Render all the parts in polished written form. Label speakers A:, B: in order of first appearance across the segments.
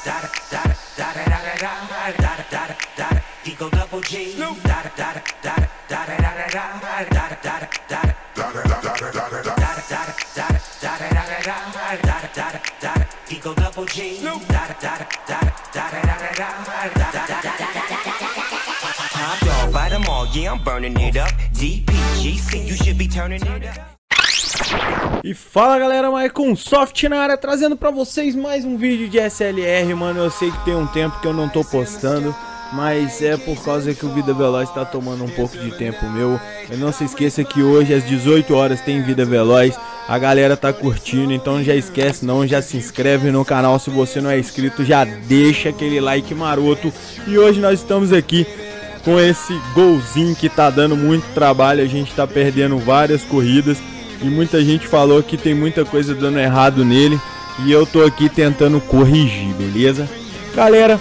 A: E fala galera, Maiconsoft na área, trazendo pra vocês mais um vídeo de SLR, mano. Eu sei que tem um tempo que eu não tô postando, mas é por causa que o Vida Veloz tá tomando um pouco de tempo meu. E não se esqueça que hoje às 18 horas tem Vida Veloz. A galera tá curtindo, então não já esquece não, já se inscreve no canal se você não é inscrito, já deixa aquele like maroto. E hoje nós estamos aqui com esse golzinho que tá dando muito trabalho, a gente tá perdendo várias corridas. E muita gente falou que tem muita coisa dando errado nele. E eu tô aqui tentando corrigir, beleza? Galera,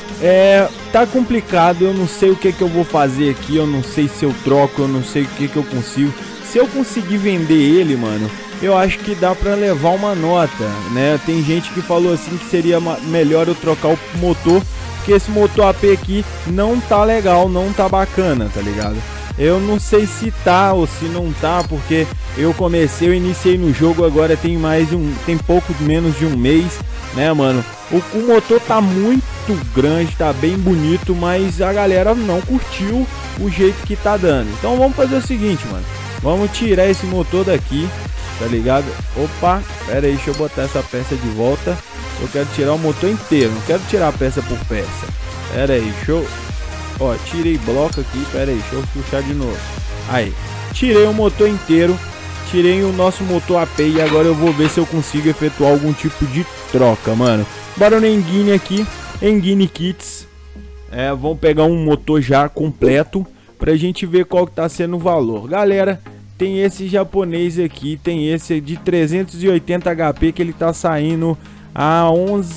A: tá complicado. Eu não sei o que eu vou fazer aqui. Eu não sei se eu troco, eu não sei o que eu consigo. Se eu conseguir vender ele, mano, eu acho que dá pra levar uma nota, né? Tem gente que falou assim que seria melhor eu trocar o motor, porque esse motor AP aqui não tá legal, não tá bacana, tá ligado? Eu não sei se tá ou se não tá, porque eu iniciei no jogo, agora tem pouco menos de um mês, né, mano? O motor tá muito grande, tá bem bonito, mas a galera não curtiu o jeito que tá dando. Então vamos fazer o seguinte, mano. Vamos tirar esse motor daqui, tá ligado? Opa, pera aí, deixa eu botar essa peça de volta. Eu quero tirar o motor inteiro, não quero tirar peça por peça. Pera aí, show. Ó, tirei bloco aqui, pera aí, deixa eu puxar de novo. Aí, tirei o motor inteiro, tirei o nosso motor AP e agora eu vou ver se eu consigo efetuar algum tipo de troca, mano. Bora no Engine aqui, Engine Kits. Vamos pegar um motor já completo pra gente ver qual que tá sendo o valor. Galera, tem esse japonês aqui, tem esse de 380 HP que ele tá saindo a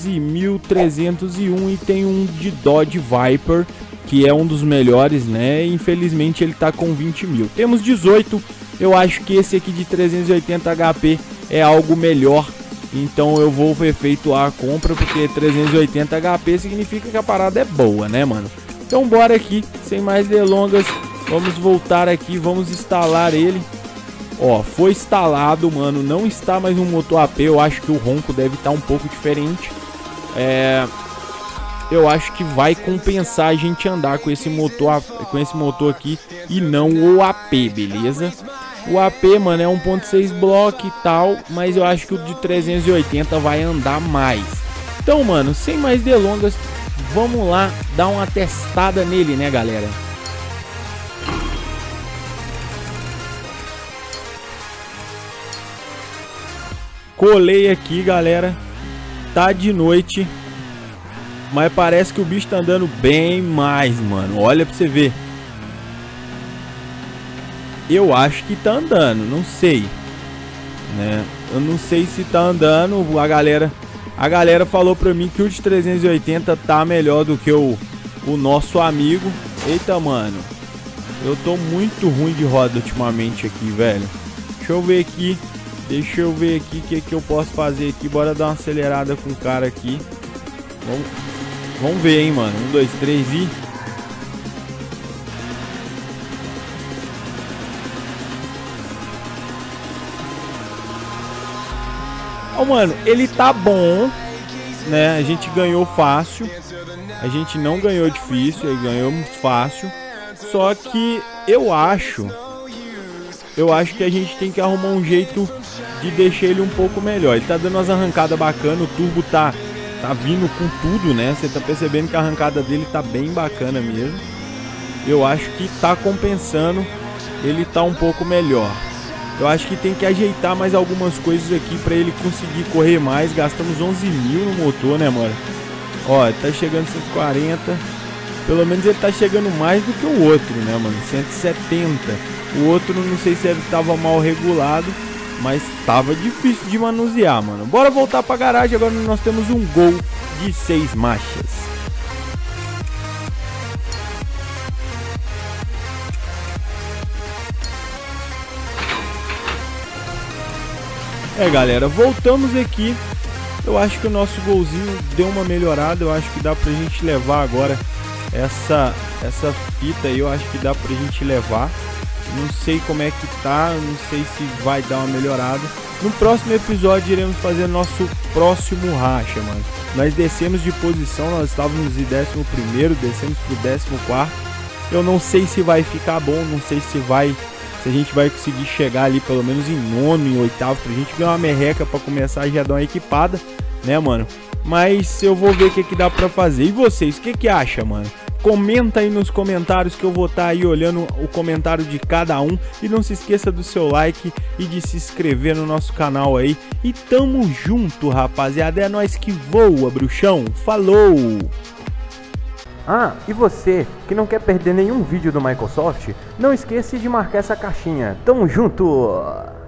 A: 11.301 e tem um de Dodge Viper, que é um dos melhores, né? Infelizmente ele tá com 20 mil. Temos 18, eu acho que esse aqui de 380 HP é algo melhor. Então eu vou efetuar a compra, porque 380 HP significa que a parada é boa, né, mano? Então bora aqui, sem mais delongas, vamos voltar aqui, vamos instalar ele. Ó, foi instalado, mano, não está mais um motor AP, eu acho que o ronco deve estar um pouco diferente. Eu acho que vai compensar a gente andar com esse motor aqui e não o AP, beleza? O AP, mano, é 1.6 bloco e tal, mas eu acho que o de 380 vai andar mais. Então, mano, sem mais delongas, vamos lá dar uma testada nele, né, galera? Colei aqui, galera. Tá de noite, mas parece que o bicho tá andando bem mais, mano. Olha pra você ver. Eu acho que tá andando, não sei, né? Eu não sei se tá andando. A galera falou pra mim que o de 380 tá melhor do que o nosso amigo. Eita, mano. Eu tô muito ruim de roda ultimamente aqui, velho. Deixa eu ver aqui o que eu posso fazer aqui. Bora dar uma acelerada com o cara aqui. Vamos ver, hein, mano. 1, 2, 3 e... Ó, mano, ele tá bom, né? A gente ganhou fácil. A gente não ganhou difícil, aí ganhamos fácil. Só que eu acho que a gente tem que arrumar um jeito de deixar ele um pouco melhor. Ele tá dando umas arrancadas bacanas, o turbo tá vindo com tudo, né? Você tá percebendo que a arrancada dele tá bem bacana mesmo. Eu acho que tá compensando, ele tá um pouco melhor. Eu acho que tem que ajeitar mais algumas coisas aqui pra ele conseguir correr mais. Gastamos 11 mil no motor, né, mano? Ó, tá chegando 140. Pelo menos ele tá chegando mais do que o outro, né, mano? 170. O outro não sei se ele tava mal regulado, mas tava difícil de manusear, mano. Bora voltar pra garagem. Agora nós temos um Gol de 6 marchas. Galera, voltamos aqui. eu acho que o nosso golzinho deu uma melhorada. Eu acho que dá pra gente levar agora essa fita aí, eu acho que dá pra gente levar. Não sei como é que tá, não sei se vai dar uma melhorada. No próximo episódio iremos fazer nosso próximo racha, mano. Nós descemos de posição, nós estávamos em 11º, descemos pro 14º. Eu não sei se vai ficar bom, não sei se a gente vai conseguir chegar ali pelo menos em 9º, em 8º, pra gente ganhar uma merreca pra começar a já dar uma equipada, né, mano? Mas eu vou ver o que dá pra fazer. E vocês, o que acham, mano? Comenta aí nos comentários que eu vou estar aí olhando o comentário de cada um. E não se esqueça do seu like e de se inscrever no nosso canal aí. E tamo junto, rapaziada. É nóis que voa, bruxão. Falou! Ah, e você que não quer perder nenhum vídeo do Microsoft, não esqueça de marcar essa caixinha. Tamo junto!